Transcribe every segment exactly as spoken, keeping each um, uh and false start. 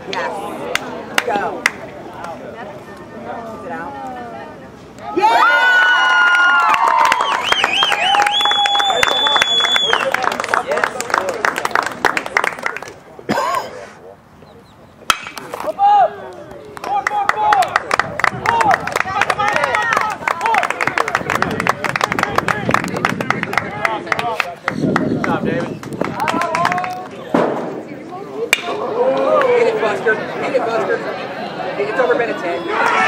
Yes. Go. Is it out? Yeah! Good job, David. Hit it, Buster. Hit it, Buster. It's over minute ten.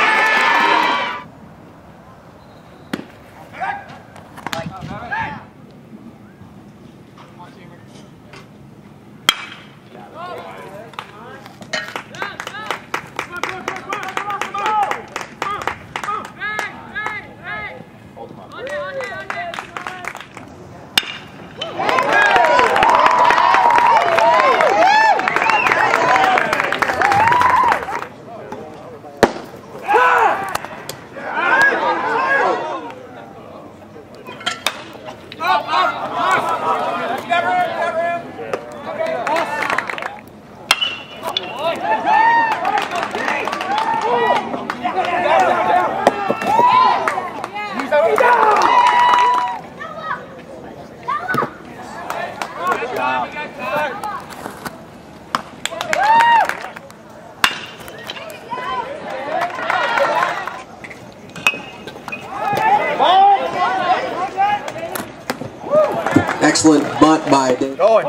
Excellent bunt by David. Going.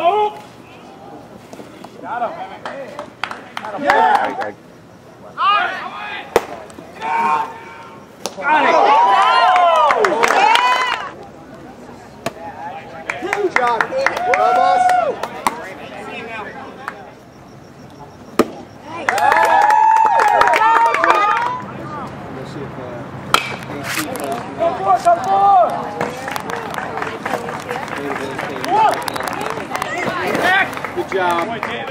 Got him. Yeah. Got it. Good job. Well, boss. Go for it, go for it. Good job.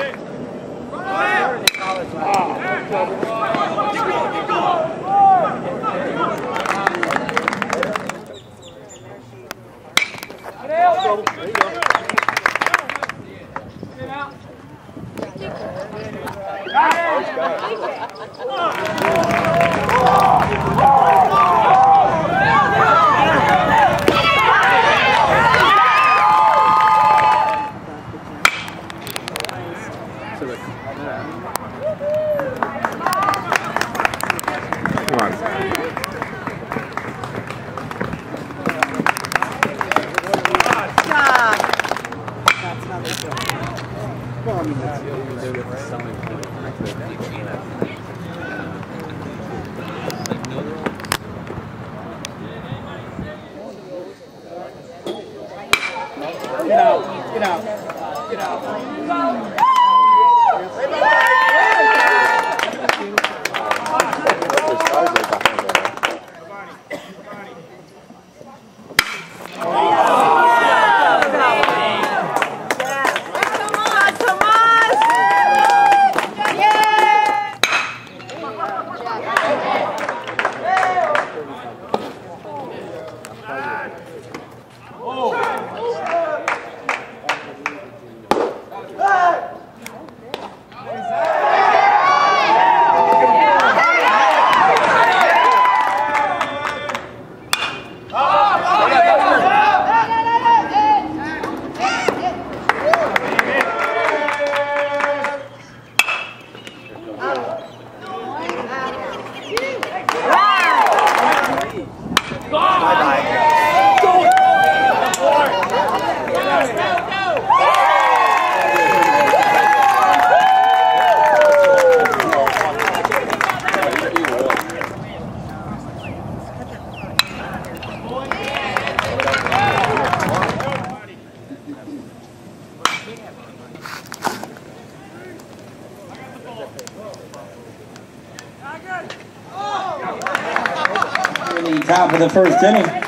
Come on. Stop. That's not the Get out. Get out. Get out. In the top of the first inning.